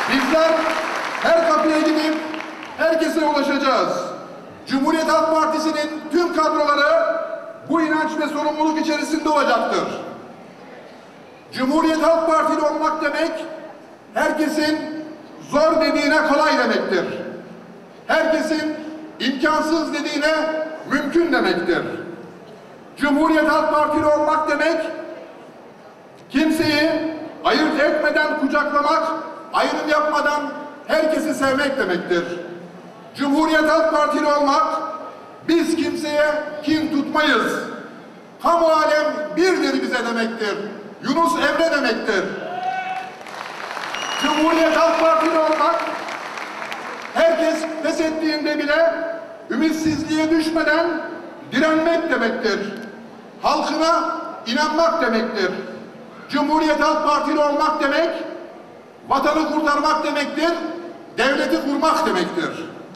Bizler her kapıya gidip herkese ulaşacağız. Cumhuriyet Halk Partisi'nin tüm kadroları bu inanç ve sorumluluk içerisinde olacaktır. Cumhuriyet Halk Partili olmak demek, herkesin zor dediğine kolay demektir. Herkesin imkansız dediğine mümkün demektir. Cumhuriyet Halk Partili olmak demek, kimseyi ayırt etmeden kucaklamak, ayrım yapmadan herkesi sevmek demektir. Cumhuriyet Halk Partili olmak, biz kimseye kin tutmayız. Kamu alem birdir bize demektir. Yunus Emre demektir. Cumhuriyet Halk Partili olmak, herkes pes ettiğinde bile ümitsizliğe düşmeden direnmek demektir. Halkına inanmak demektir. Cumhuriyet Halk Partili olmak demek, vatanı kurtarmak demektir, devleti kurmak demektir.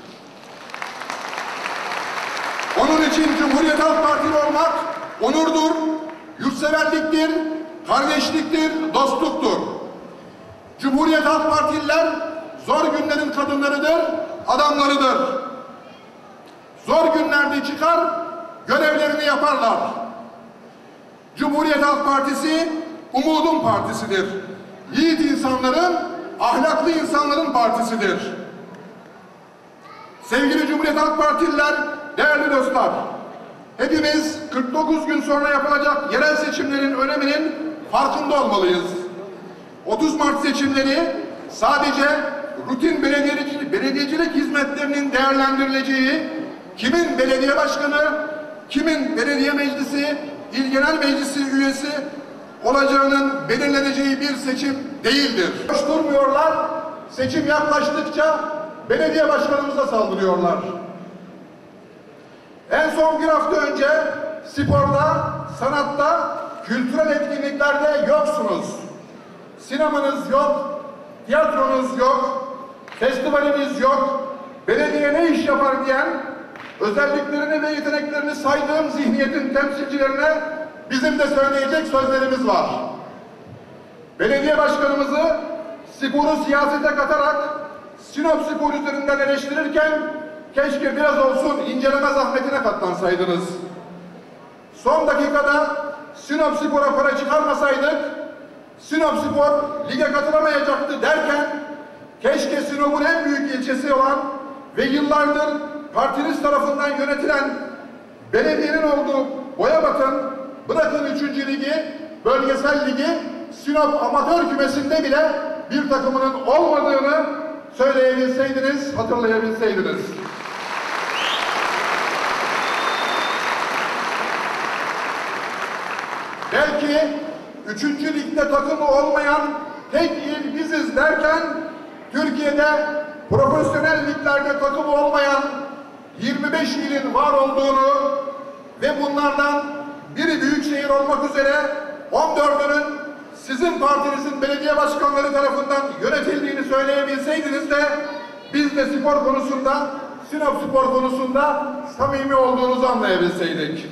Onun için Cumhuriyet Halk Partili olmak onurdur, yurtseverliktir, kardeşliktir, dostluktur. Cumhuriyet Halk Partililer zor günlerin kadınlarıdır, adamlarıdır. Zor günlerde çıkar, görevlerini yaparlar. Cumhuriyet Halk Partisi umudun partisidir. Yiğit insanların, ahlaklı insanların partisidir. Sevgili Cumhuriyet Halk Partililer, değerli dostlar, hepimiz 49 gün sonra yapılacak yerel seçimlerin öneminin farkında olmalıyız. 30 Mart seçimleri sadece rutin belediyecilik hizmetlerinin değerlendirileceği, kimin belediye başkanı, kimin belediye meclisi, il genel meclisi üyesi olacağının belirleneceği bir seçim değildir. Boş durmuyorlar, seçim yaklaştıkça belediye başkanımıza saldırıyorlar. En son bir hafta önce sporda, sanatta, kültürel etkinliklerde yoksunuz. Sinemanız yok, tiyatronuz yok, festivaliniz yok, belediye ne iş yapar diyen, özelliklerini ve yeteneklerini saydığım zihniyetin temsilcilerine bizim de söyleyecek sözlerimiz var. Belediye başkanımızı sporu siyasete katarak Sinop Spor üzerinden eleştirirken keşke biraz olsun inceleme zahmetine katlansaydınız. Son dakikada Sinop Spor'a para çıkarmasaydık Sinop Spor lige katılamayacaktı derken keşke Sinop'un en büyük ilçesi olan ve yıllardır partiniz tarafından yönetilen belediyenin olduğu Boyabat'ın, bırakın 3. ligi, bölgesel ligi, Sinop amatör kümesinde bile bir takımının olmadığını söyleyebilseydiniz, hatırlayabilseydiniz. Belki 3. ligde takımı olmayan tek il biziz derken Türkiye'de profesyonel liglerde takımı olmayan 25 ilin var olduğunu ve bunlardan biri büyükşehir olmak üzere 14'ünün sizin partinizin belediye başkanları tarafından yönetildiğini söyleyebilseydiniz de biz de spor konusunda, Sinop Spor konusunda samimi olduğunuzu anlayabilseydik.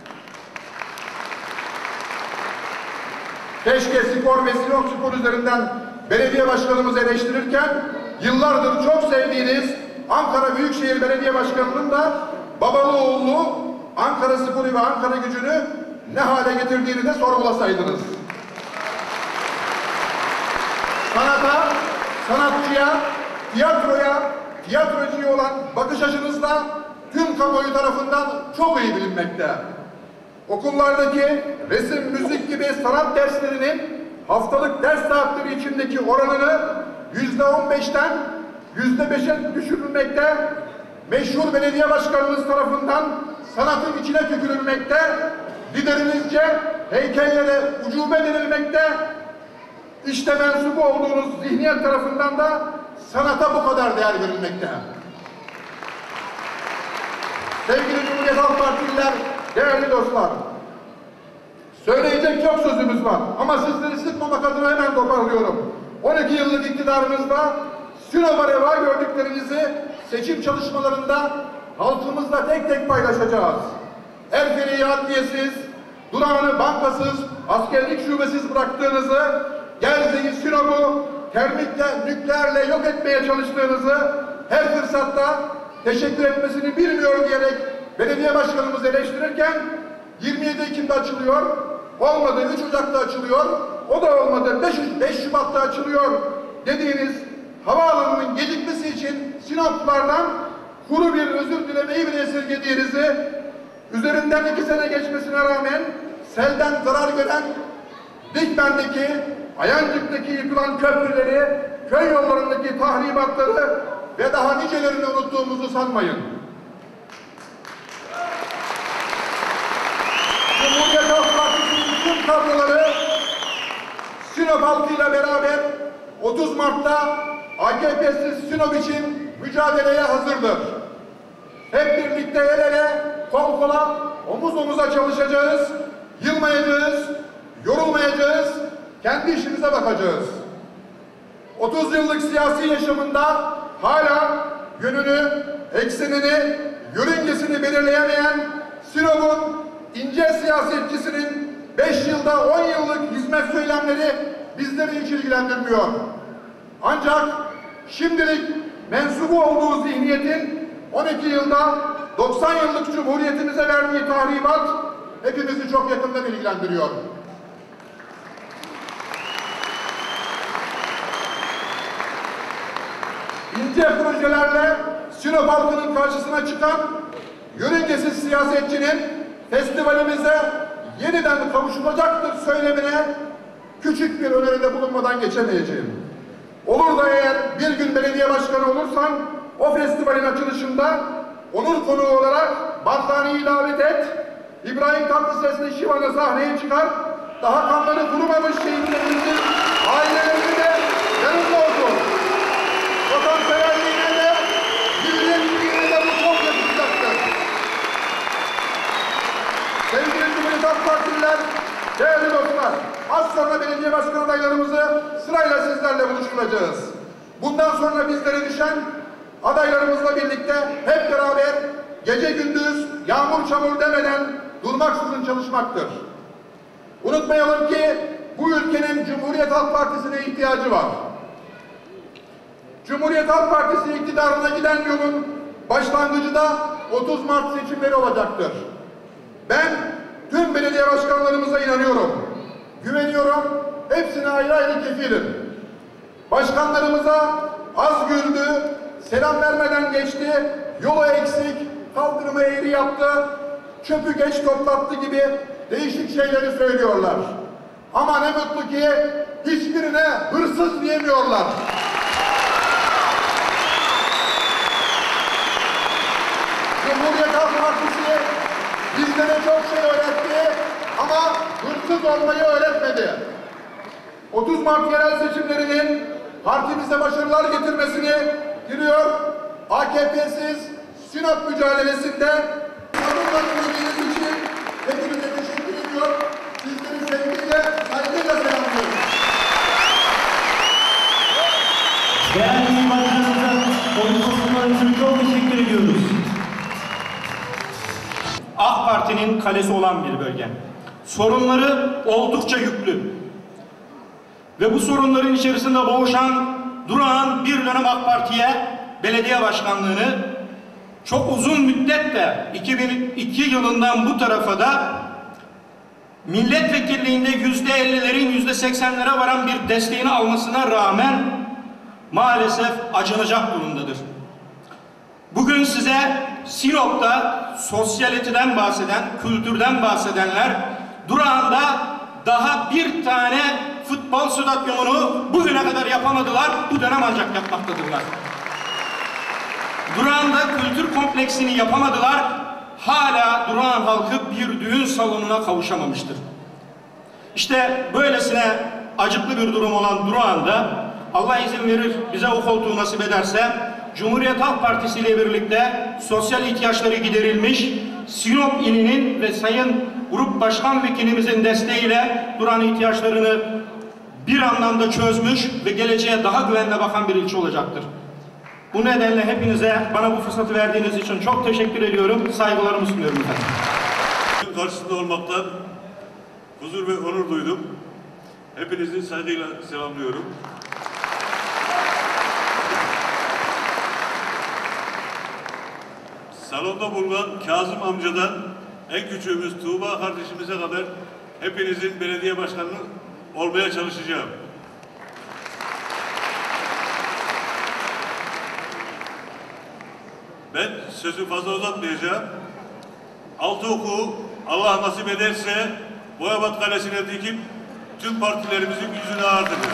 Keşke spor ve Sinop Spor üzerinden belediye başkanımızı eleştirirken yıllardır çok sevdiğiniz Ankara Büyükşehir Belediye Başkanı'nın da babalı oğlu Ankara Spor'u ve Ankara Gücü'nü ne hale getirdiğini de sorgulasaydınız. Sanata, sanatçıya, tiyatroya, tiyatrocuya olan bakış açınızda tüm kamuoyu tarafından çok iyi bilinmekte. Okullardaki resim, müzik gibi sanat derslerinin haftalık ders saatleri içindeki oranını %15'ten %5'e düşürülmekte, meşhur belediye başkanımız tarafından sanatın içine tükürülmekte, liderinizce heykellere ucube denilmekte, işte mensubu olduğunuz zihniyet tarafından da sanata bu kadar değer verilmekte. Sevgili Cumhuriyet Halk Partililer, değerli dostlar, söyleyecek çok sözümüz var ama sizleri sıkmamak adına hemen toparlıyorum. 12 yıllık iktidarımızda Sinop'a reva gördüklerinizi seçim çalışmalarında halkımızla tek tek paylaşacağız. Erferi'yi adliyesiz, durağını bankasız, askerlik şubesiz bıraktığınızı, Gerze'yi, Sinop'u termikle, nükleerle yok etmeye çalıştığınızı her fırsatta teşekkür etmesini bilmiyor diyerek belediye başkanımızı eleştirirken 27 Ekim'de açılıyor, olmadı 3 Ocak'ta açılıyor, o da olmadı 5 Şubat'ta açılıyor dediğiniz havaalanının gecikmesi için Sinoplulardan kuru bir özür dilemeyi bile esirgediğinizi, üzerinden 2 sene geçmesine rağmen selden zarar gören Dikmen'deki, Ayancık'taki yıkılan köprüleri, köy yollarındaki tahribatları ve daha nicelerini unuttuğumuzu sanmayın. Cumhuriyet Halk Partisi'nin tüm kadroları Sinop halkıyla beraber 30 Mart'ta AKP'siz Sinop için mücadeleye hazırdır. Hep birlikte el ele, kol kola, omuz omuza çalışacağız, yılmayacağız, yorulmayacağız, kendi işimize bakacağız. 30 yıllık siyasi yaşamında hala yönünü, eksenini, yörüngesini belirleyemeyen Sinop'un ince siyasetçisinin 5 yılda 10 yıllık hizmet söylemleri bizleri hiç ilgilendirmiyor. Ancak şimdilik mensubu olduğu zihniyetin 12 yılda 90 yıllık Cumhuriyetimize verdiği tahribat hepimizi çok yakından ilgilendiriyor. İnce projelerle Sinop halkının karşısına çıkan yörüngesiz siyasetçinin festivalimize yeniden kavuşulacaktır söylemine küçük bir öneride bulunmadan geçemeyeceğim. Olur da eğer bir gün belediye başkanı olursan o festivalin açılışında onur konuğu olarak Barzani'yi davet et, İbrahim Tatlıses'le Şivan'ı sahneye çıkar, daha kanları kurumamış şehitlerimizin aileleri de yanında olsun. Vatanseverliğine de, milliyetçiliğine de bu çok yakışacaktır. Sevgili Cumhuriyet Halk Partililer, değerli dostlar, az sonra belediye başkan adaylarımızı sırayla sizlerle buluşturacağız. Bundan sonra bizlere düşen adaylarımızla birlikte hep beraber gece gündüz yağmur çamur demeden durmaksızın çalışmaktır. Unutmayalım ki bu ülkenin Cumhuriyet Halk Partisi'ne ihtiyacı var. Cumhuriyet Halk Partisi iktidarına giden yolun başlangıcı da 30 Mart seçimleri olacaktır. Ben tüm belediye başkanlarımıza inanıyorum, güveniyorum, hepsine ayrı ayrı kefilim. Başkanlarımıza az güldü, selam vermeden geçti, yolu eksik, kaldırımı eğri yaptı, çöpü geç toplattı gibi değişik şeyleri söylüyorlar. Ama ne mutlu ki hiçbirine hırsız diyemiyorlar. Cumhuriyet Halk Partisi bizlere çok şey öğretti ama hırsız olmayı öğretmedi. 30 Mart yerel seçimlerinin partimize başarılar getirmesini diliyor. AKP'siz Sinop mücadelesinde sabırla dinlediğiniz için hepinize teşekkür ediyor. Sizleri sevgiyle, saygıyla selamlıyorum. Değerli imajlarımıza, konuşmalarınız için çok teşekkür ediyoruz. AK Parti'nin kalesi olan bir bölge. Sorunları oldukça yüklü. Ve bu sorunların içerisinde boğuşan, duran bir dönem AK Parti'ye belediye başkanlığını çok uzun müddet de 2002 yılından bu tarafa da milletvekilliğinde %50'lerin %80'lere varan bir desteğini almasına rağmen maalesef acınacak durumdadır. Bugün size Sinop'ta sosyaliteden bahseden, kültürden bahsedenler durağında daha bir tane futbol stadyumunu bugüne kadar yapamadılar, bu dönem ancak yapmaktadırlar. Durağında kültür kompleksini yapamadılar, hala Durağan halkı bir düğün salonuna kavuşamamıştır. İşte böylesine acıklı bir durum olan Durağan'da Allah izin verir, bize o koltuğu nasip ederse Cumhuriyet Halk Partisi ile birlikte sosyal ihtiyaçları giderilmiş, Sinop ilinin ve Sayın Grup Başkan Vekilimizin desteğiyle Durağan ihtiyaçlarını bir anlamda çözmüş ve geleceğe daha güvenle bakan bir ilçe olacaktır. Bu nedenle hepinize bana bu fırsatı verdiğiniz için çok teşekkür ediyorum. Saygılarımı sunuyorum efendim. Karşısında olmaktan huzur ve onur duydum. Hepinizi saygıyla selamlıyorum. salonda bulunan Kazım amcadan en küçüğümüz Tuğba kardeşimize kadar hepinizin belediye başkanı olmaya çalışacağım. Ben sözü fazla uzatmayacağım. Altı oku Allah nasip ederse Boyabat Kalesi'ne dikip tüm partilerimizin yüzünü ağartacağım.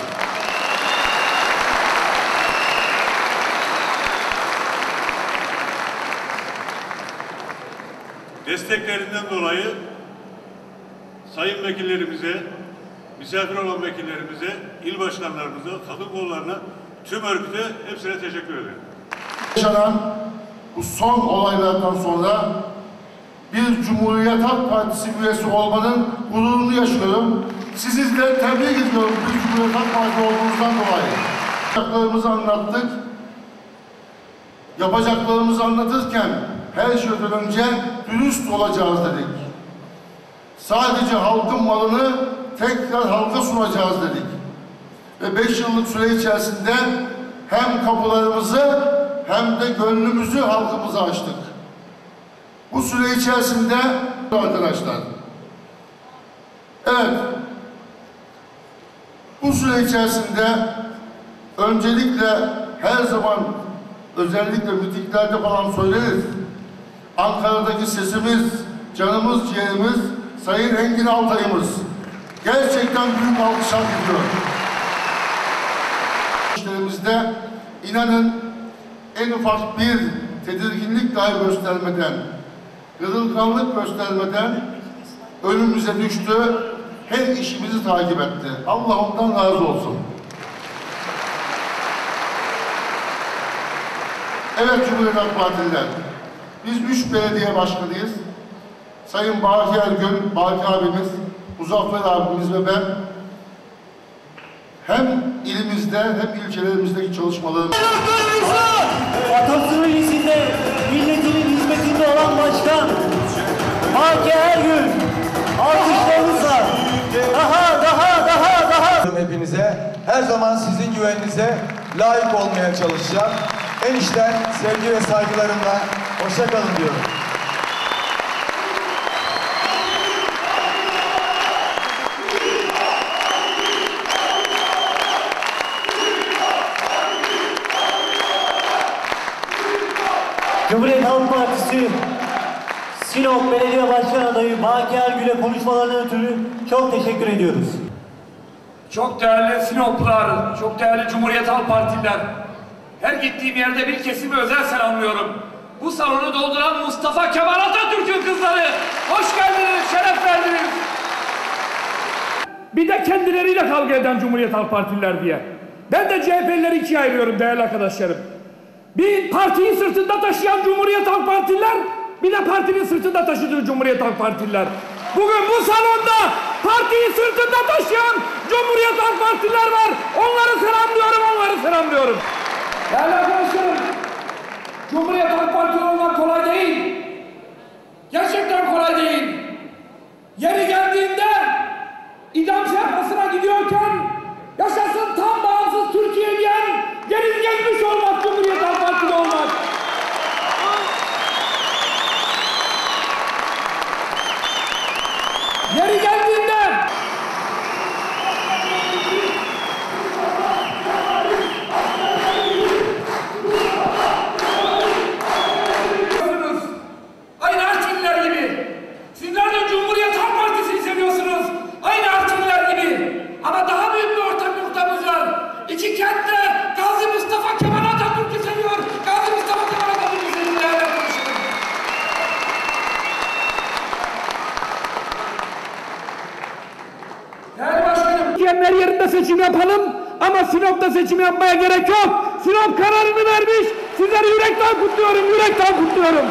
Desteklerinden dolayı sayın vekillerimize, misafir olan vekillerimize, il başkanlarımıza, kadın kollarına, tüm örgüte hepsine teşekkür ederim. Yaşanan bu son olaylardan sonra bir Cumhuriyet Halk Partisi üyesi olmanın gururunu yaşıyorum. Sizi de tebrik ediyorum bir Cumhuriyet Halk Partisi olduğunuzdan dolayı. Yapacaklarımızı anlattık. Yapacaklarımızı anlatırken her şeyden önce dürüst olacağız dedik. Sadece halkın malını tekrar halka sunacağız dedik. Ve 5 yıllık süre içerisinde hem kapılarımızı hem de gönlümüzü halkımıza açtık. Bu süre içerisinde arkadaşlar, evet, bu süre içerisinde öncelikle her zaman özellikle mitinglerde falan söyleriz. Ankara'daki sesimiz, canımız, ciğerimiz, Sayın Engin Altay'ımız gerçekten büyük alkışlar gidiyor. İşlerimizde inanın en ufak bir tedirginlik dahi göstermeden, kırılganlık göstermeden önümüze düştü, her işimizi takip etti. Allah ondan razı olsun. Evet Cumhuriyet Halk Partililer, biz 3 belediye başkanıyız. Sayın Baki Ergün, Baki abimiz, Muzaffer abimiz ve ben hem ilimizde hem ilçelerimizdeki çalışmalarımız... Atasının izinde, milletinin hizmetinde olan başkan Baki Ergün, alkışlarınızla daha hepinize her zaman sizin güveninize layık olmaya çalışacağım. En içten sevgi ve saygılarımla hoşça kalın diyorum. Cumhuriyet Halk Partisi Sinop Belediye Başkan Adayı Baki Ergün'e konuşmalarından ötürü çok teşekkür ediyoruz. Çok değerli Sinoplular, çok değerli Cumhuriyet Halk Partililer, her gittiğim yerde bir kesimi özel selamlıyorum. Bu salonu dolduran Mustafa Kemal Atatürk'ün kızları, hoş geldiniz, şeref verdiniz. Bir de kendileriyle kavga eden Cumhuriyet Halk Partililer diye. Ben de CHP'lileri ikiye ayırıyorum değerli arkadaşlarım. Bir partiyi sırtında taşıyan Cumhuriyet Halk Partililer, bir de partinin sırtında taşıdığı Cumhuriyet Halk Partililer. Bugün bu salonda partiyi sırtında taşıyan Cumhuriyet Halk Partililer var. Onları selamlıyorum. Değerli arkadaşlarım, Cumhuriyet Halk Partili olmak kolay değil. Gerçekten kolay değil. Yeri geldiğinde idam sehpasına gidiyorken yaşasın tam bağımsız Türkiye diyen geriz gelmiş olmak, Cumhuriyet Halk Partili olmak. Yeri geldiğinde aynı Artvинliler gibi. Sizler de Cumhuriyet Halk Partisi'ni seviyorsunuz. Aynı Artvinliler gibi. Ama daha büyük bir ortak noktamız var. İki kent de Gazi Mustafa Kemal Atatürk'ü seviyor. Gazi Mustafa Kemal Atatürk'ü seviyor değerli arkadaşlarım. Değerli başkanım. Türkiye'nin her yerinde seçim yapalım ama Sinop'ta seçim yapmaya gerek yok. Sinop kararını vermiş. Sizleri yürekten kutluyorum.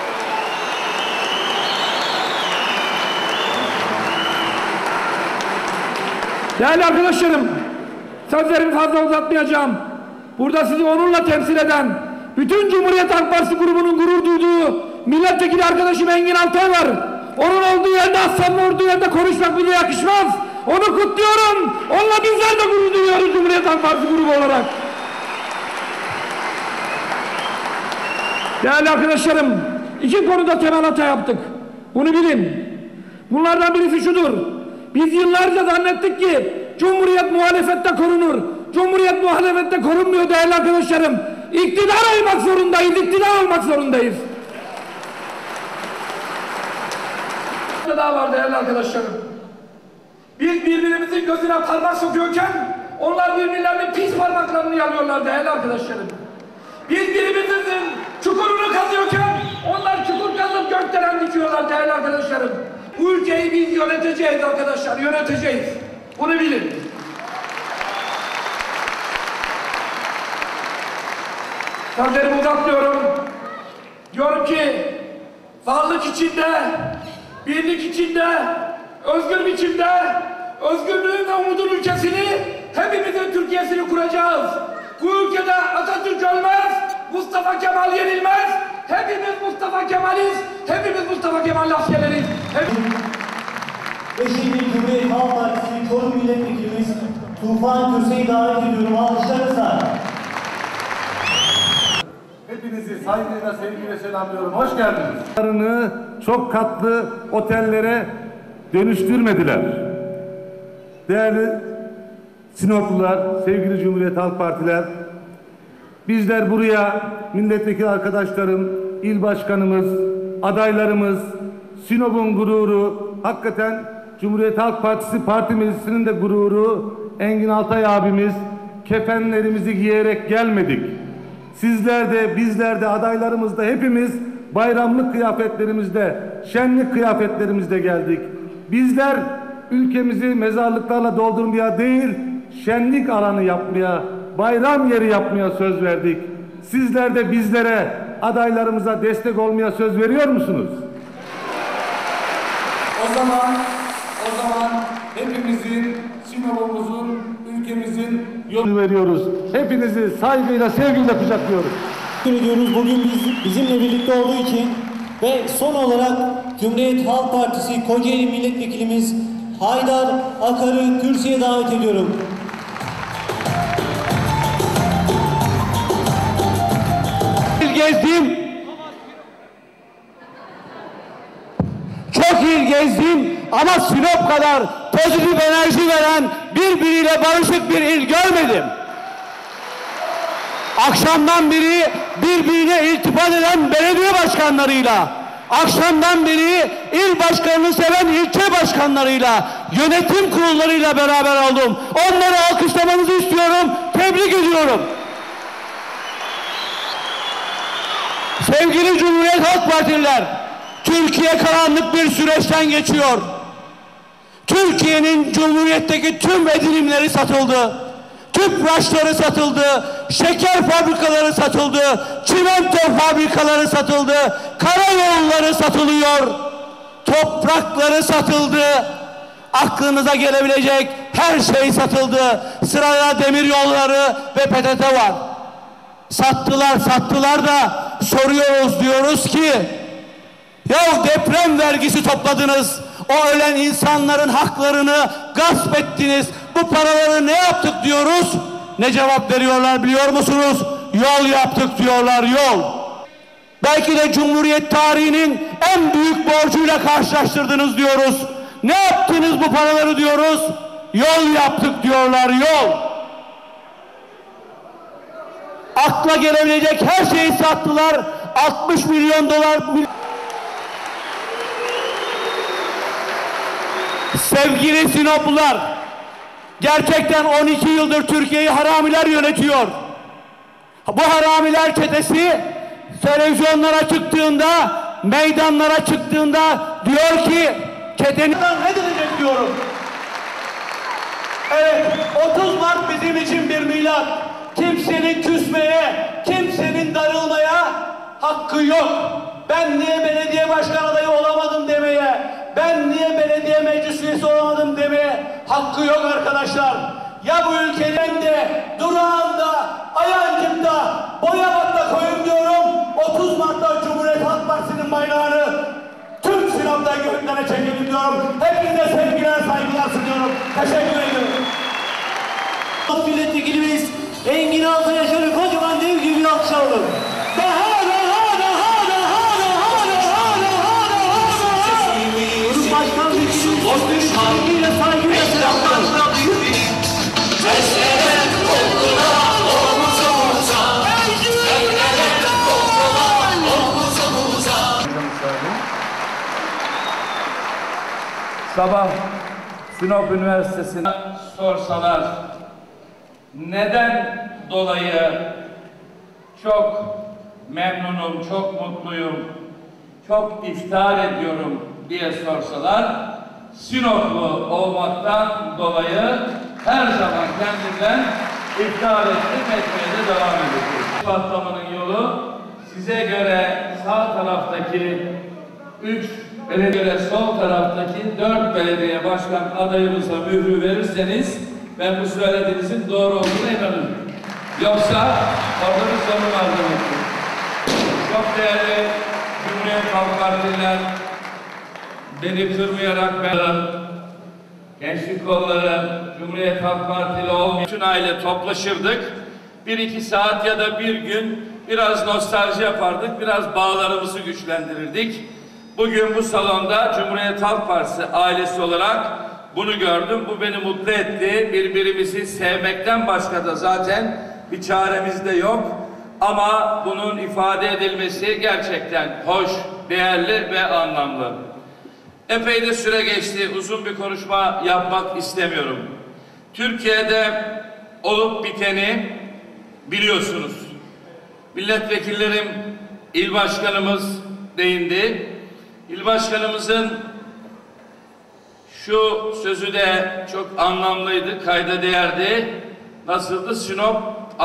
Değerli arkadaşlarım, sözlerimi fazla uzatmayacağım. Burada sizi onurla temsil eden, bütün Cumhuriyet Halk Partisi grubunun gurur duyduğu milletvekili arkadaşım Engin Altay var. Onun olduğu yerde, Aslan'ın olduğu yerde konuşmak bize yakışmaz. Onu kutluyorum. Onunla bizler de gurur duyuyoruz Cumhuriyet Halk Partisi grubu olarak. Değerli arkadaşlarım, İki konuda temel hata yaptık. Bunu bilin. Bunlardan birisi şudur. Biz yıllarca zannettik ki Cumhuriyet muhalefette korunur. Cumhuriyet muhalefette korunmuyor değerli arkadaşlarım. İktidar olmak zorundayız, iktidar olmak zorundayız. Bir daha var değerli arkadaşlarım. Biz birbirimizin gözüne parmak sokuyorken onlar birbirlerinin pis parmaklarını yalıyorlar değerli arkadaşlarım. Biz birbirimizin çukurunu kazıyorken onlar çukur kazıp gökdelen dikiyorlar değerli arkadaşlarım. Bu ülkeyi biz yöneteceğiz arkadaşlar, yöneteceğiz. Bunu bilin. Sözlerimi uzatmıyorum. Diyorum ki varlık içinde, birlik içinde, özgür biçimde, özgürlüğün ve umudun ülkesini, hepimizin Türkiye'sini kuracağız. Bu ülkede Atatürk ölmez, Mustafa Kemal yenilmez. Hepimiz Mustafa Kemal'iz, hepimiz Mustafa Kemal askerleriyiz. Beşiktaş Cumhuriyet Halk Partisi Çorum Milletvekilimiz Tufan Köse'yi davet ediyorum. Alkışlarınızla. Hepinizi saygıyla, sevgiyle selamlıyorum. Hoş geldiniz. Çok katlı otellere dönüştürmediler. Değerli Sinoplular, sevgili Cumhuriyet Halk Partiler, bizler buraya milletvekili arkadaşlarım, il başkanımız, adaylarımız, Sinop'un gururu, hakikaten Cumhuriyet Halk Partisi Parti Meclisi'nin de gururu Engin Altay abimiz, kefenlerimizi giyerek gelmedik. Sizler de, bizler de, adaylarımız da hepimiz bayramlık kıyafetlerimizde, şenlik kıyafetlerimizde geldik. Bizler ülkemizi mezarlıklarla doldurmaya değil, şenlik alanı yapmaya, bayram yeri yapmaya söz verdik. Sizler de bizlere, adaylarımıza destek olmaya söz veriyor musunuz? O zaman hepimizin, Sinop'umuzun, ülkemizin yolunu veriyoruz. Hepinizi saygıyla, sevgiyle kucaklıyoruz. Teşekkür ediyoruz bugün bizimle birlikte olduğu için ve son olarak Cumhuriyet Halk Partisi Kocaeli Milletvekilimiz Haydar Akar'ı kürsüye davet ediyorum. Çok il gezdim ama Sinop kadar pozitif enerji veren, birbiriyle barışık bir il görmedim. Akşamdan beri birbirine iltifat eden belediye başkanlarıyla, akşamdan beri il başkanını seven ilçe başkanlarıyla, yönetim kurullarıyla beraber oldum. Onları alkışlamanızı istiyorum, tebrik ediyorum. Sevgili Cumhuriyet Halk Partililer, Türkiye karanlık bir süreçten geçiyor. Türkiye'nin Cumhuriyet'teki tüm edinimleri satıldı. Tüpraşları satıldı, şeker fabrikaları satıldı, çimento fabrikaları satıldı, karayolları satılıyor, toprakları satıldı. Aklınıza gelebilecek her şey satıldı. Sırada demir yolları ve PTT var. Sattılar da soruyoruz, diyoruz ki ya deprem vergisi topladınız, o ölen insanların haklarını gasp ettiniz, bu paraları ne yaptık diyoruz, ne cevap veriyorlar biliyor musunuz? Yol yaptık diyorlar, yol. Belki de Cumhuriyet tarihinin en büyük borcuyla karşılaştırdınız diyoruz. Ne yaptınız bu paraları diyoruz? Yol yaptık diyorlar, yol. Akla gelebilecek her şeyi sattılar. 60 milyon dolar. Sevgili Sinoplular, gerçekten 12 yıldır Türkiye'yi haramiler yönetiyor. Bu haramiler çetesi televizyonlara çıktığında, meydanlara çıktığında diyor ki çetenin reddedecek diyorum. Evet, 30 Mart bizim için bir milat. Kimsenin küsmeye, kimsenin darılmaya hakkı yok. Ben niye belediye başkan adayı olamadım demeye, ben niye belediye meclis üyesi olamadım demeye hakkı yok arkadaşlar. Ya bu ülkenin de, Durağan'da, Ayancık'ta, Boyabat'ta koyun diyorum. 30 Mart'ta Cumhuriyet Halk Partisi'nin bayrağını tüm Sinop'ta göklere çekelim diyorum. Hepinize sevgiler, saygılar sunuyorum. Teşekkür ediyorum. Milletvekilimiz Engin Altay'a şöyle kocaman dev gibi bir alkış alalım. Daha. sabah Sinop Üniversitesi'ne sorsalar neden dolayı çok memnunum, çok mutluyum, çok iftihar ediyorum diye sorsalar, Sinoplu olmaktan dolayı her zaman kendimden iftihar etmeye de devam edeceğim. Patlamanın yolu size göre sağ taraftaki 3 belediye, sol taraftaki 4 belediye başkan adayımıza mührü verirseniz ben bu söylediğinizin doğru olduğuna inanıyorum. Yoksa orada bir sorun var demektir. Çok değerli Cumhuriyet Halk Partililer, beni kırmayarak gençlik kolları, Cumhuriyet Halk Partili olmayan bütün aile toplaşırdık. 1-2 saat ya da bir gün biraz nostalji yapardık, biraz bağlarımızı güçlendirirdik. Bugün bu salonda Cumhuriyet Halk Partisi ailesi olarak bunu gördüm. Bu beni mutlu etti. Birbirimizi sevmekten başka da zaten bir çaremiz de yok. Ama bunun ifade edilmesi gerçekten hoş, değerli ve anlamlı. Epey de süre geçti. Uzun bir konuşma yapmak istemiyorum. Türkiye'de olup biteni biliyorsunuz. Milletvekillerim, il başkanımız değindi. İl başkanımızın şu sözü de çok anlamlıydı, kayda değerdi. Nasıldı? Sinop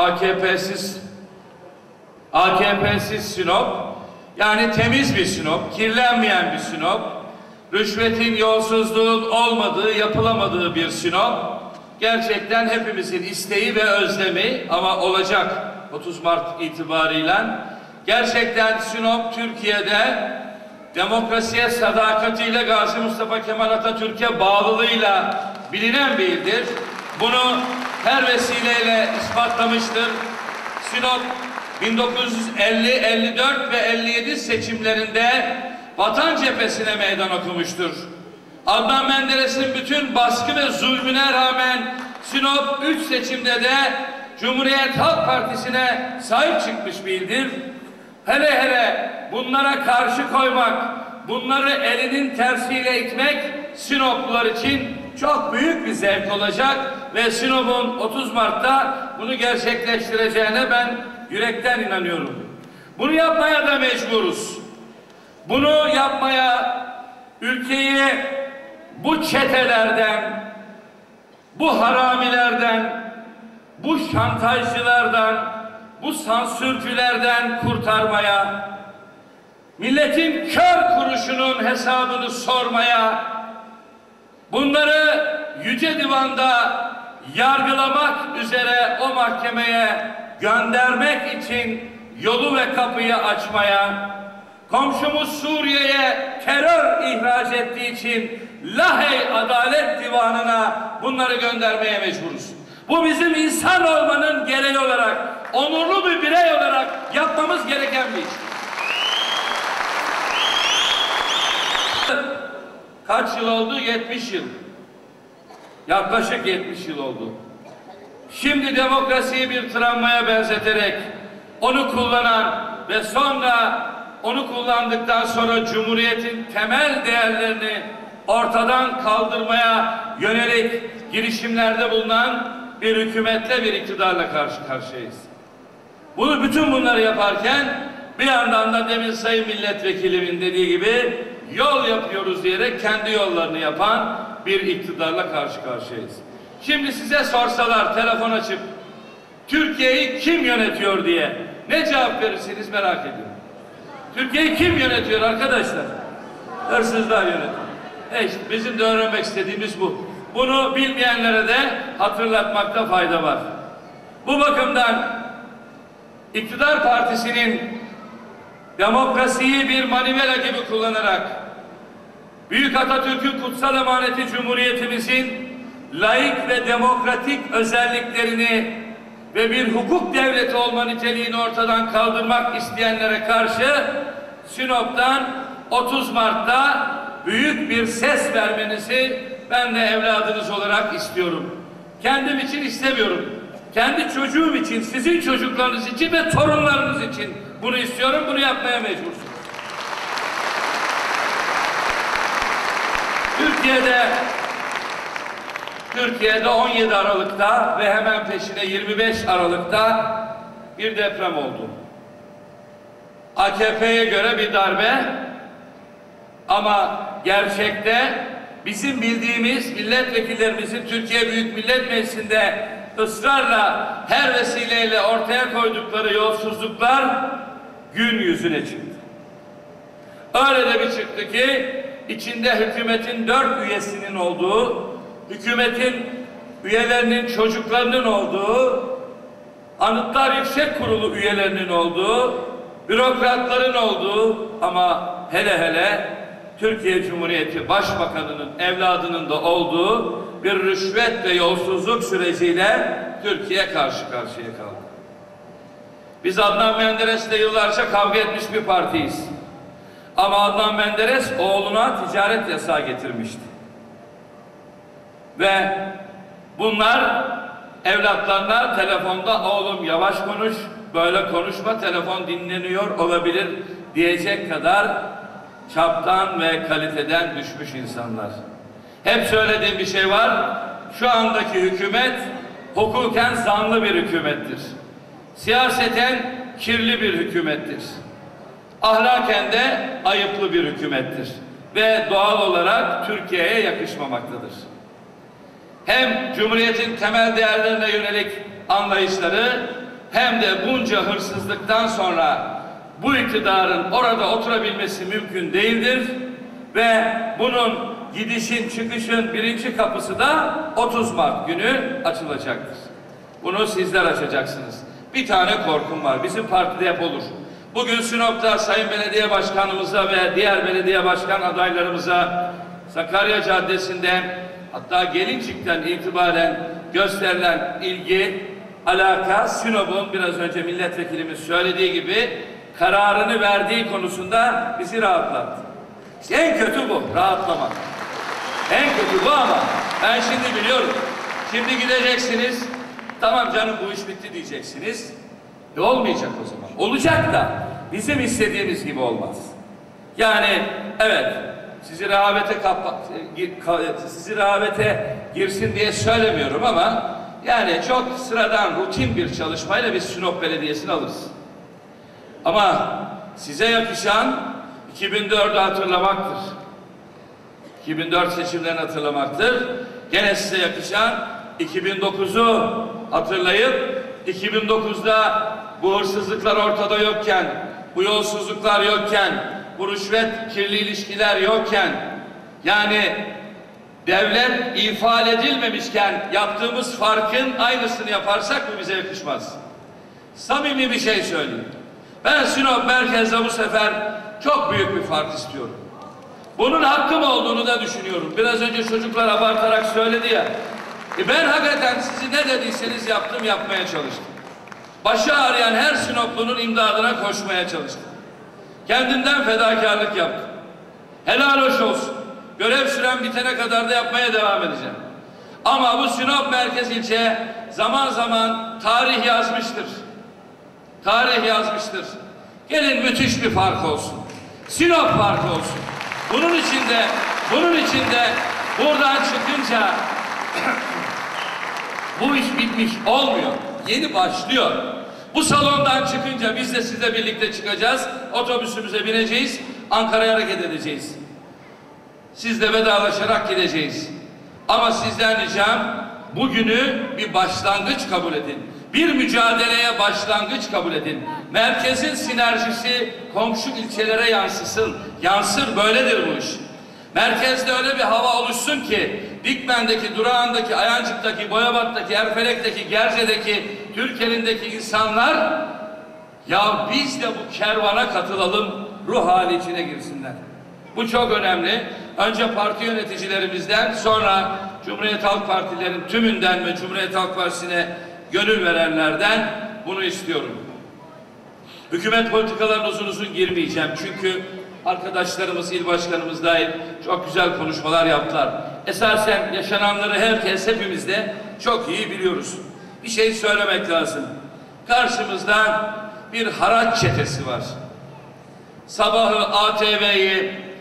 AKP'siz Sinop. Yani temiz bir Sinop, kirlenmeyen bir Sinop. Rüşvetin, yolsuzluğun olmadığı, yapılamadığı bir Sinop. Gerçekten hepimizin isteği ve özlemi ama olacak 30 Mart itibarıyla. Gerçekten Sinop Türkiye'de demokrasiye sadakatiyle, Gazi Mustafa Kemal Atatürk'e bağlılığıyla bilinen bir ildir. Bunu her vesileyle ispatlamıştır. Sinop 1950, 54 ve 57 seçimlerinde Vatan Cephesi'ne meydan okumuştur. Adnan Menderes'in bütün baskı ve zulmüne rağmen Sinop 3 seçimde de Cumhuriyet Halk Partisi'ne sahip çıkmış bir ildir. Hele hele bunlara karşı koymak, bunları elinin tersiyle itmek Sinoplular için çok büyük bir zevk olacak ve Sinop'un 30 Mart'ta bunu gerçekleştireceğine ben yürekten inanıyorum. Bunu yapmaya da mecburuz. Bunu yapmaya ülkeyi bu çetelerden, bu haramilerden, bu şantajcılardan, bu sansürcülerden kurtarmaya, milletin kör kuruşunun hesabını sormaya, bunları Yüce Divan'da yargılamak üzere o mahkemeye göndermek için yolu ve kapıyı açmaya, komşumuz Suriye'ye terör ihraç ettiği için Lahey Adalet Divanı'na bunları göndermeye mecburuz. Bu bizim insan olmanın gereği olarak, onurlu bir birey olarak yapmamız gereken bir iş. Kaç yıl oldu? 70 yıl. Yaklaşık 70 yıl oldu. Şimdi demokrasiyi bir travmaya benzeterek onu kullanan ve sonra onu kullandıktan sonra Cumhuriyet'in temel değerlerini ortadan kaldırmaya yönelik girişimlerde bulunan bir hükümetle, bir iktidarla karşı karşıyayız. Bütün bunları yaparken bir yandan da demin Sayın Milletvekilimin dediği gibi yol yapıyoruz diyerek kendi yollarını yapan bir iktidarla karşı karşıyayız. Şimdi size sorsalar telefon açıp Türkiye'yi kim yönetiyor diye ne cevap verirsiniz merak ediyorum. Türkiye'yi kim yönetiyor arkadaşlar? Hırsızlar yönetiyor. İşte bizim de öğrenmek istediğimiz bu. Bunu bilmeyenlere de hatırlatmakta fayda var. Bu bakımdan iktidar partisinin demokrasiyi bir manivela gibi kullanarak Büyük Atatürk'ün kutsal emaneti Cumhuriyetimizin laik ve demokratik özelliklerini ve bir hukuk devleti olma niteliğini ortadan kaldırmak isteyenlere karşı Sinop'tan 30 Mart'ta büyük bir ses vermenizi ben de evladınız olarak istiyorum. Kendim için istemiyorum. Kendi çocuğum için, sizin çocuklarınız için ve torunlarınız için bunu istiyorum, bunu yapmaya mecbursunuz. Türkiye'de 17 Aralık'ta ve hemen peşine 25 Aralık'ta bir deprem oldu. AKP'ye göre bir darbe ama gerçekte bizim bildiğimiz milletvekillerimizin Türkiye Büyük Millet Meclisi'nde ısrarla her vesileyle ortaya koydukları yolsuzluklar gün yüzüne çıktı. Öyle de bir çıktı ki içinde hükümetin 4 üyesinin olduğu, hükümetin üyelerinin çocuklarının olduğu, Anıtlar Yüksek Kurulu üyelerinin olduğu, bürokratların olduğu ama hele Türkiye Cumhuriyeti Başbakanı'nın evladının da olduğu bir rüşvet ve yolsuzluk süreciyle Türkiye karşı karşıya kaldı. Biz Adnan Menderes'le yıllarca kavga etmiş bir partiyiz. Ama Adnan Menderes oğluna ticaret yasağı getirmişti. Ve bunlar evlatlarına telefonda oğlum yavaş konuş, böyle konuşma, telefon dinleniyor olabilir diyecek kadar çaptan ve kaliteden düşmüş insanlar. Hep söylediğim bir şey var. Şu andaki hükümet hukuken zanlı bir hükümettir. Siyaseten kirli bir hükümettir. Ahlaken de ayıplı bir hükümettir. Ve doğal olarak Türkiye'ye yakışmamaktadır. Hem Cumhuriyet'in temel değerlerine yönelik anlayışları hem de bunca hırsızlıktan sonra bu iktidarın orada oturabilmesi mümkün değildir ve bunun gidişin çıkışın birinci kapısı da 30 Mart günü açılacaktır. Bunu sizler açacaksınız. Bir tane korkum var. Bizim partide hep olur. Bugün Sinop'ta Sayın Belediye Başkanımıza ve diğer belediye başkan adaylarımıza Sakarya Caddesi'nde hatta Gelincik'ten itibaren gösterilen ilgi, alaka Sinop'un biraz önce milletvekilimiz söylediği gibi kararını verdiği konusunda bizi rahatlattı. İşte en kötü bu, rahatlamak. En kötü bu ama ben şimdi biliyorum. Şimdi gideceksiniz, tamam canım bu iş bitti diyeceksiniz. Olmayacak o zaman. Olacak da bizim istediğimiz gibi olmaz. Yani evet, sizi rehavete girsin diye söylemiyorum ama yani çok sıradan, rutin bir çalışmayla biz Sinop Belediyesi'ni alırız. Ama size yakışan 2004'ü hatırlamaktır. 2004 seçimlerini hatırlamaktır. Gene size yakışan 2009'u hatırlayıp 2009'da bu hırsızlıklar ortada yokken, bu yolsuzluklar yokken, bu rüşvet kirli ilişkiler yokken, yani devlet ifade edilmemişken yaptığımız farkın aynısını yaparsak bu bize yakışmaz. Samimi bir şey söyleyeyim. Ben Sinop merkezde bu sefer çok büyük bir fark istiyorum. Bunun hakkım olduğunu da düşünüyorum. Biraz önce çocuklar abartarak söyledi ya. Ben hakikaten sizi ne dediyseniz yaptım, yapmaya çalıştım. Başı ağrıyan her Sinoplunun imdadına koşmaya çalıştım. Kendimden fedakarlık yaptım. Helal hoş olsun. Görev sürem bitene kadar da yapmaya devam edeceğim. Ama bu Sinop merkez ilçe zaman zaman tarih yazmıştır. Tarih yazmıştır. Gelin müthiş bir fark olsun. Sinop farkı olsun. Bunun içinde buradan çıkınca bu iş bitmiş olmuyor. Yeni başlıyor. Bu salondan çıkınca biz de sizle birlikte çıkacağız. Otobüsümüze bineceğiz. Ankara'ya hareket edeceğiz. Sizle vedalaşarak gideceğiz. Ama sizden ricam bugünü bir başlangıç kabul edin. Bir mücadeleye başlangıç kabul edin. Merkezin sinerjisi komşu ilçelere yansısın. Yansır, böyledir bu iş. Merkezde öyle bir hava oluşsun ki Dikmen'deki, Durağan'daki, Ayancık'taki, Boyabat'taki, Erfelek'teki, Gerze'deki, Türkiye'deki insanlar ya biz de bu kervana katılalım ruh hali içine girsinler. Bu çok önemli. Önce parti yöneticilerimizden, sonra Cumhuriyet Halk Partilerin tümünden ve Cumhuriyet Halk Partisi'ne gönül verenlerden bunu istiyorum. Hükümet politikalarına uzun girmeyeceğim. Çünkü arkadaşlarımız, il başkanımız dahil çok güzel konuşmalar yaptılar. Esasen yaşananları hepimiz de çok iyi biliyoruz. Bir şey söylemek lazım. Karşımızda bir haraç çetesi var. Sabahı ATV'yi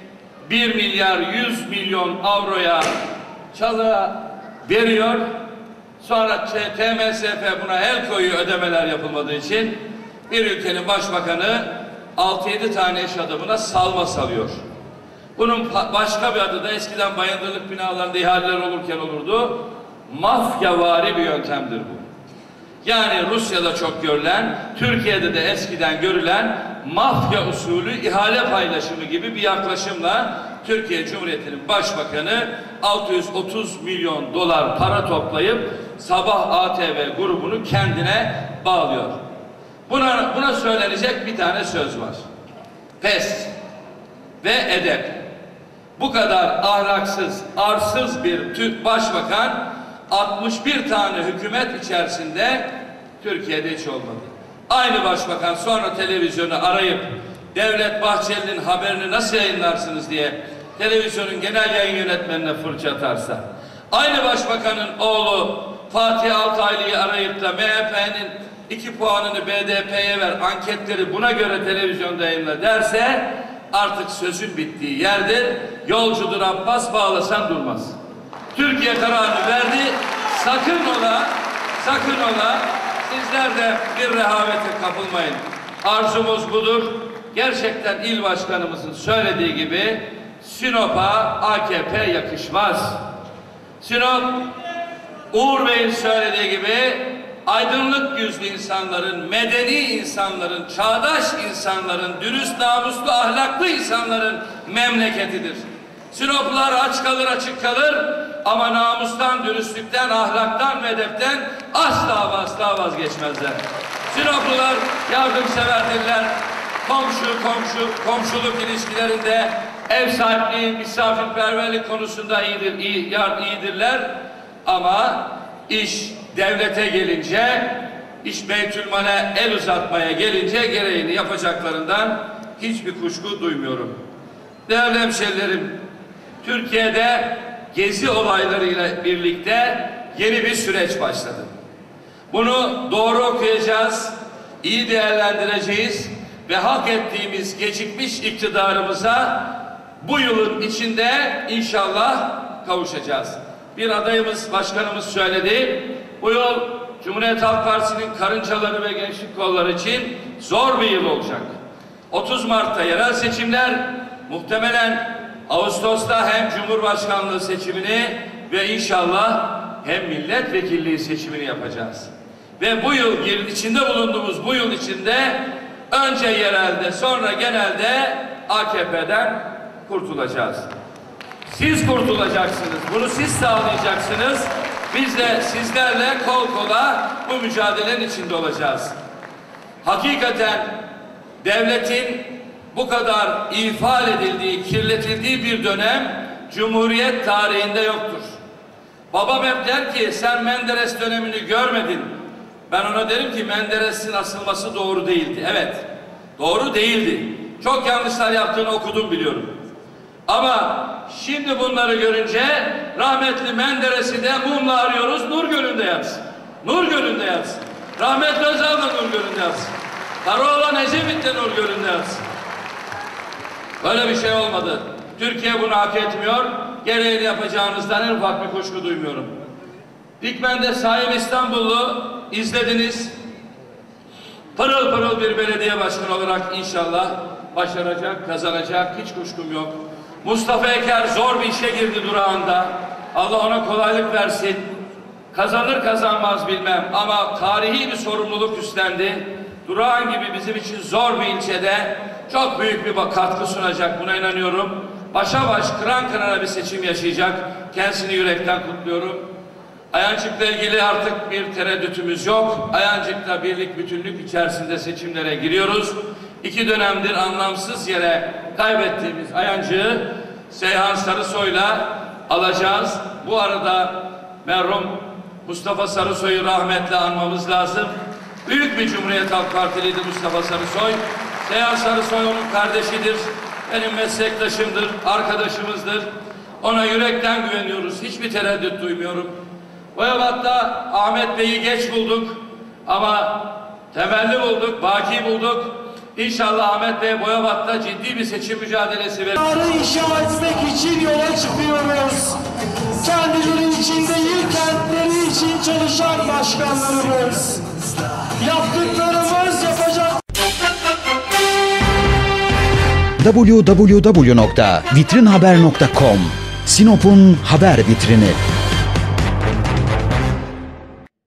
1 milyar 100 milyon avroya çalığa veriyor. Sonra TMSF buna el koyuyor ödemeler yapılmadığı için. Bir ülkenin başbakanı 6-7 tane iş adamına salma salıyor. Bunun başka bir adı da eskiden bayındırlık binalarında ihaleler olurken olurdu. Mafyavari bir yöntemdir bu. Yani Rusya'da çok görülen, Türkiye'de de eskiden görülen mafya usulü ihale paylaşımı gibi bir yaklaşımla Türkiye Cumhuriyeti'nin başbakanı 630 milyon dolar para toplayıp Sabah ATV grubunu kendine bağlıyor. Buna söylenecek bir tane söz var. Pes ve edep. Bu kadar ahlaksız, arsız bir Türk başbakan 61 tane hükümet içerisinde Türkiye'de hiç olmadı. Aynı başbakan sonra televizyonu arayıp Devlet Bahçeli'nin haberini nasıl yayınlarsınız diye televizyonun genel yayın yönetmenine fırça atarsa, aynı başbakanın oğlu Fatih Altaylı'yı arayıp da MHP'nin 2 puanını BDP'ye ver, anketleri buna göre televizyonda yayınla derse artık sözün bittiği yerdir. Yolcudur Abbas, bağlasan durmaz. Türkiye kararını verdi. Sakın ola sizler de bir rehavete kapılmayın. Arzumuz budur. Gerçekten il başkanımızın söylediği gibi Sinop'a AKP yakışmaz. Sinop, Uğur Bey'in söylediği gibi aydınlık yüzlü insanların, medeni insanların, çağdaş insanların, dürüst, namuslu, ahlaklı insanların memleketidir. Sinoplular aç kalır, açık kalır ama namustan, dürüstlükten, ahlaktan ve edepten asla vazgeçmezler. Sinoplular yardımseverdirler. Komşuluk ilişkilerinde ev sahipliği, misafirperverlik konusunda iyidirler. Ama iş devlete gelince, iş Beytülmal'e el uzatmaya gelince gereğini yapacaklarından hiçbir kuşku duymuyorum. Değerli hemşehrilerim, Türkiye'de gezi olaylarıyla birlikte yeni bir süreç başladı. Bunu doğru okuyacağız, iyi değerlendireceğiz ve hak ettiğimiz gecikmiş iktidarımıza bu yılın içinde inşallah kavuşacağız. Bir adayımız, başkanımız söyledi, bu yıl Cumhuriyet Halk Partisi'nin karıncaları ve gençlik kolları için zor bir yıl olacak. 30 Mart'ta yerel seçimler, muhtemelen Ağustos'ta hem Cumhurbaşkanlığı seçimini ve inşallah hem milletvekilliği seçimini yapacağız. Ve bu yıl içinde bulunduğumuz bu yıl içinde önce yerelde sonra genelde AKP'den kurtulacağız. Siz kurtulacaksınız. Bunu siz sağlayacaksınız. Biz de sizlerle kol kola bu mücadelenin içinde olacağız. Hakikaten devletin bu kadar ifade edildiği, kirletildiği bir dönem Cumhuriyet tarihinde yoktur. Babam hep der ki sen Menderes dönemini görmedin. Ben ona derim ki Menderes'in asılması doğru değildi. Evet, doğru değildi. Çok yanlışlar yaptığını okudum, biliyorum. Ama şimdi bunları görünce rahmetli Menderes'i de mumla arıyoruz, Nur Gölü'nde yatsın. Nur Gölü'nde yatsın. Rahmetli Özal da Nur Gölü'nde yatsın. Karaoğlan Ecevit de Nur Gölü'nde yatsın. Böyle bir şey olmadı. Türkiye bunu hak etmiyor. Gereğini yapacağınızdan en ufak bir kuşku duymuyorum. Dikmen'de Saim İstanbullu izlediniz. Pırıl pırıl bir belediye başkanı olarak inşallah başaracak, kazanacak. Hiç kuşkum yok. Mustafa Eker zor bir işe girdi durağında. Allah ona kolaylık versin. Kazanır kazanmaz bilmem ama tarihi bir sorumluluk üstlendi. Durağan gibi bizim için zor bir ilçede çok büyük bir katkı sunacak, buna inanıyorum. Başa baş, kıran kırana bir seçim yaşayacak. Kendisini yürekten kutluyorum. Ayancık'la ilgili artık bir tereddütümüz yok. Ayancık'ta birlik, bütünlük içerisinde seçimlere giriyoruz. 2 dönemdir anlamsız yere kaybettiğimiz Ayancık'ı Seyhan Sarısoy'la alacağız. Bu arada merhum Mustafa Sarısoy'u rahmetle anmamız lazım. Büyük bir Cumhuriyet Halk Partiliydi Mustafa Sarısoy. Seyhan Sarısoy onun kardeşidir. Benim meslektaşımdır, arkadaşımızdır. Ona yürekten güveniyoruz. Hiçbir tereddüt duymuyorum. Boyabat'ta Ahmet Bey'i geç bulduk ama temelli bulduk, baki bulduk. İnşallah Ahmet Bey Boyabat'ta ciddi bir seçim mücadelesi verir. İnşa etmek için yola çıkıyoruz. Kendileri için değil, kentleri için çalışan başkanlarımız. Yaptıklarımız yapacak. www.vitrinhaber.com Sinop'un haber vitrini.